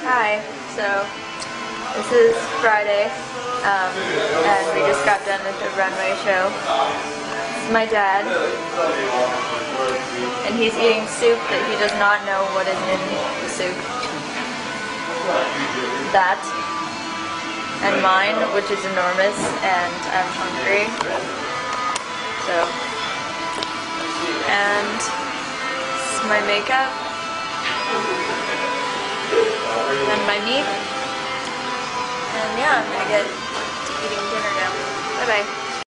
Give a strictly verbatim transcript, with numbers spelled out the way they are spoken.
Hi, so this is Friday, um, and we just got done with the runway show. This is my dad, and he's eating soup that he does not know what is in the soup. That, and mine, which is enormous, and I'm hungry. So, and this is my makeup. And my meat, and yeah, I'm gonna get to eating dinner now. Bye bye.